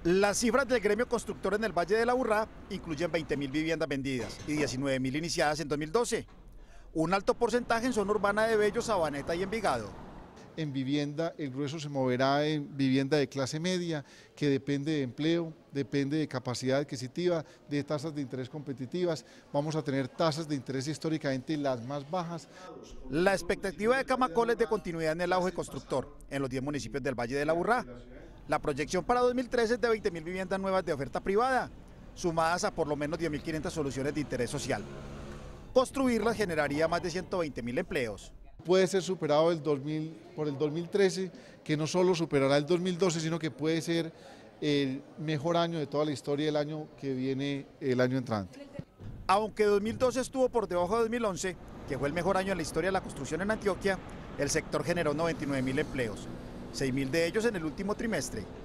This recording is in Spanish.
Las cifras del gremio constructor en el Valle de la Aburrá incluyen 20.000 viviendas vendidas y 19.000 iniciadas en 2012. Un alto porcentaje en zona urbana de Bello, Sabaneta y Envigado. En vivienda, el grueso se moverá en vivienda de clase media, que depende de empleo, depende de capacidad adquisitiva, de tasas de interés competitivas. Vamos a tener tasas de interés históricamente las más bajas. La expectativa de Camacol es de continuidad en el auge constructor en los 10 municipios del Valle de la Aburrá. La proyección para 2013 es de 20.000 viviendas nuevas de oferta privada, sumadas a por lo menos 10.500 soluciones de interés social. Construirlas generaría más de 120.000 empleos. Puede ser superado por el 2013, que no solo superará el 2012, sino que puede ser el mejor año de toda la historia del año que viene el año entrante. Aunque 2012 estuvo por debajo de 2011, que fue el mejor año en la historia de la construcción en Antioquia, el sector generó 99.000 empleos, 6.000 de ellos en el último trimestre.